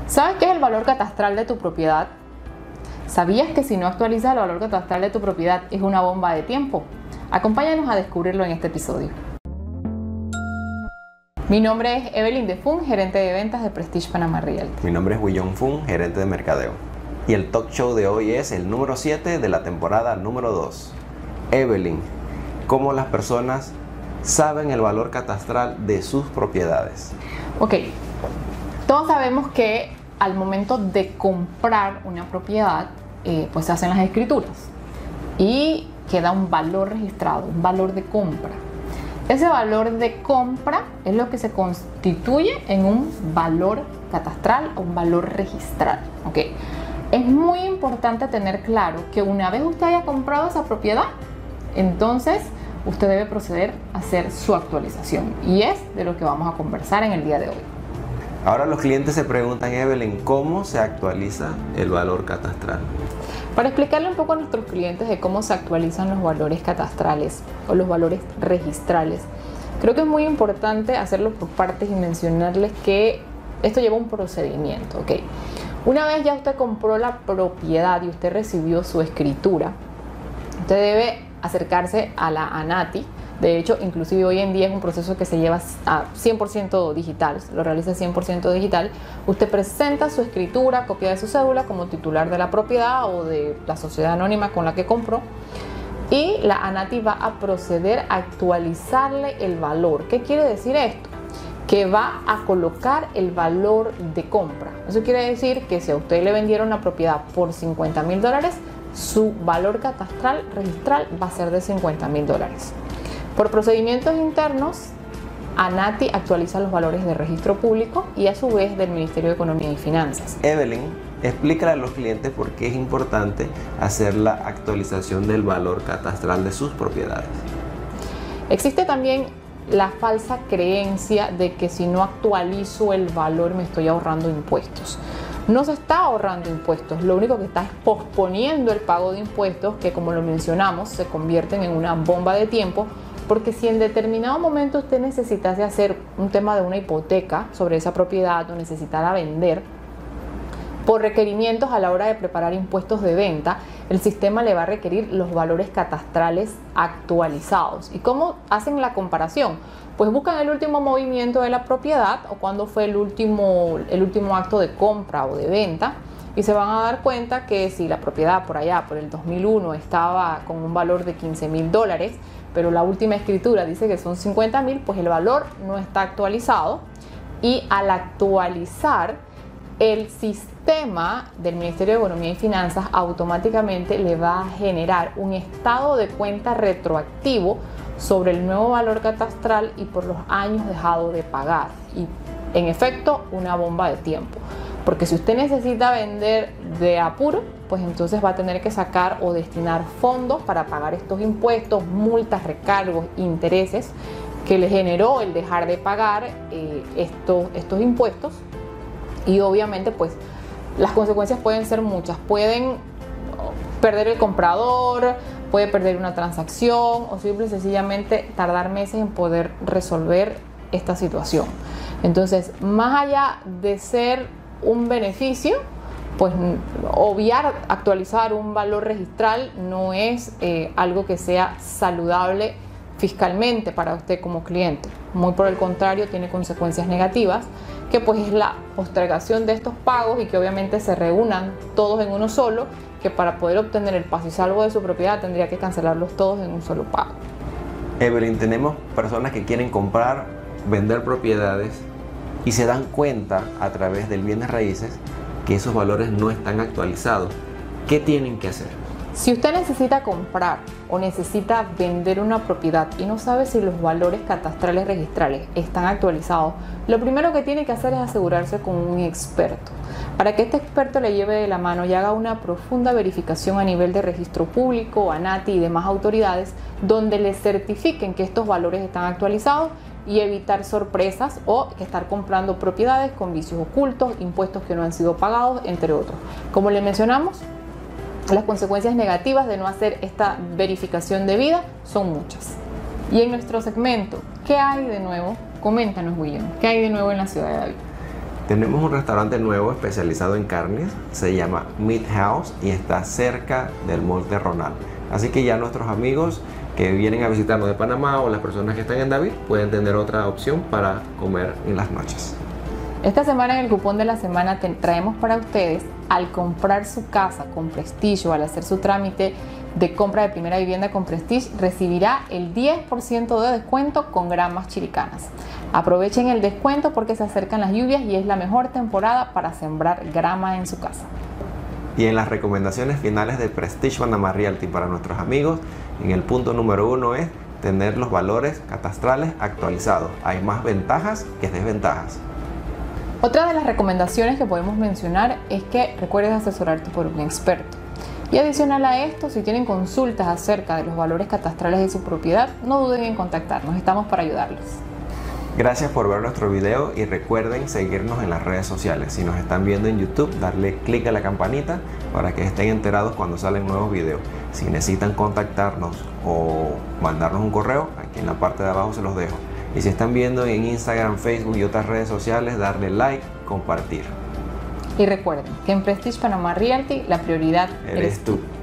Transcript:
¿Sabes qué es el valor catastral de tu propiedad? ¿Sabías que si no actualizas el valor catastral de tu propiedad es una bomba de tiempo? Acompáñanos a descubrirlo en este episodio. Mi nombre es Evelyn de Fun, gerente de ventas de Prestige Panama Realty. Mi nombre es Willon Fun, gerente de mercadeo. Y el talk show de hoy es el número 7 de la temporada número 2. Evelyn, ¿cómo las personas saben el valor catastral de sus propiedades? Ok, todos sabemos que al momento de comprar una propiedad, pues se hacen las escrituras y queda un valor registrado, un valor de compra. Ese valor de compra es lo que se constituye en un valor catastral o un valor registral. ¿Okay? Es muy importante tener claro que una vez usted haya comprado esa propiedad, entonces usted debe proceder a hacer su actualización. Y es de lo que vamos a conversar en el día de hoy. Ahora los clientes se preguntan, Evelyn, ¿cómo se actualiza el valor catastral? Para explicarle un poco a nuestros clientes de cómo se actualizan los valores catastrales o los valores registrales, creo que es muy importante hacerlo por partes y mencionarles que esto lleva un procedimiento. ¿Okay? Una vez ya usted compró la propiedad y usted recibió su escritura, usted debe acercarse a la ANATI. De hecho, inclusive hoy en día es un proceso que se lleva a 100% digital, lo realiza 100% digital. Usted presenta su escritura, copia de su cédula como titular de la propiedad o de la sociedad anónima con la que compró, y la ANATI va a proceder a actualizarle el valor. ¿Qué quiere decir esto? Que va a colocar el valor de compra. Eso quiere decir que si a usted le vendieron una propiedad por $50,000, su valor catastral registral va a ser de $50,000. Por procedimientos internos, ANATI actualiza los valores de registro público y a su vez del Ministerio de Economía y Finanzas. Evelyn, explícale a los clientes por qué es importante hacer la actualización del valor catastral de sus propiedades. Existe también la falsa creencia de que si no actualizo el valor me estoy ahorrando impuestos. No se está ahorrando impuestos, lo único que está es posponiendo el pago de impuestos que, como lo mencionamos, se convierten en una bomba de tiempo. Porque si en determinado momento usted necesitase hacer un tema de una hipoteca sobre esa propiedad o necesitara vender, por requerimientos a la hora de preparar impuestos de venta, el sistema le va a requerir los valores catastrales actualizados. ¿Y cómo hacen la comparación? Pues buscan el último movimiento de la propiedad o cuándo fue el último acto de compra o de venta, y se van a dar cuenta que si la propiedad por allá, por el 2001, estaba con un valor de $15,000, pero la última escritura dice que son $50,000, pues el valor no está actualizado, y al actualizar, el sistema del Ministerio de Economía y Finanzas automáticamente le va a generar un estado de cuenta retroactivo sobre el nuevo valor catastral y por los años dejado de pagar. Y en efecto, una bomba de tiempo. Porque si usted necesita vender de apuro, pues entonces va a tener que sacar o destinar fondos para pagar estos impuestos, multas, recargos, intereses que le generó el dejar de pagar estos impuestos. Y obviamente pues las consecuencias pueden ser muchas. Pueden perder el comprador, puede perder una transacción o simple y sencillamente tardar meses en poder resolver esta situación. Entonces, más allá de ser un beneficio, pues obviar actualizar un valor registral no es algo que sea saludable fiscalmente para usted como cliente. Muy por el contrario, tiene consecuencias negativas, que pues es la postergación de estos pagos y que obviamente se reúnan todos en uno solo, que para poder obtener el paz y salvo de su propiedad tendría que cancelarlos todos en un solo pago. Evelyn, tenemos personas que quieren comprar, vender propiedades y se dan cuenta a través del bienes raíces que esos valores no están actualizados. ¿Qué tienen que hacer? Si usted necesita comprar o necesita vender una propiedad y no sabe si los valores catastrales registrales están actualizados, lo primero que tiene que hacer es asegurarse con un experto, para que este experto le lleve de la mano y haga una profunda verificación a nivel de registro público, ANATI y demás autoridades, donde le certifiquen que estos valores están actualizados y evitar sorpresas o estar comprando propiedades con vicios ocultos, impuestos que no han sido pagados, entre otros. Como le mencionamos, las consecuencias negativas de no hacer esta verificación debida son muchas. Y en nuestro segmento, ¿qué hay de nuevo? Coméntanos, William, ¿qué hay de nuevo en la ciudad de David? Tenemos un restaurante nuevo especializado en carnes, se llama Meat House y está cerca del Monte Ronald. Así que ya nuestros amigos que vienen a visitarnos de Panamá o las personas que están en David pueden tener otra opción para comer en las noches. Esta semana en el cupón de la semana traemos para ustedes, al comprar su casa con Prestige o al hacer su trámite de compra de primera vivienda con Prestige, recibirá el 10% de descuento con gramas chiricanas. Aprovechen el descuento porque se acercan las lluvias y es la mejor temporada para sembrar grama en su casa. Y en las recomendaciones finales de Prestige Panamá Realty para nuestros amigos, en el punto número 1 es tener los valores catastrales actualizados. Hay más ventajas que desventajas. Otra de las recomendaciones que podemos mencionar es que recuerdes asesorarte por un experto. Y adicional a esto, si tienen consultas acerca de los valores catastrales de su propiedad, no duden en contactarnos, estamos para ayudarlos. Gracias por ver nuestro video y recuerden seguirnos en las redes sociales. Si nos están viendo en YouTube, darle clic a la campanita para que estén enterados cuando salen nuevos videos. Si necesitan contactarnos o mandarnos un correo, aquí en la parte de abajo se los dejo. Y si están viendo en Instagram, Facebook y otras redes sociales, darle like, compartir. Y recuerden que en Prestige Panamá Realty la prioridad Eres tú.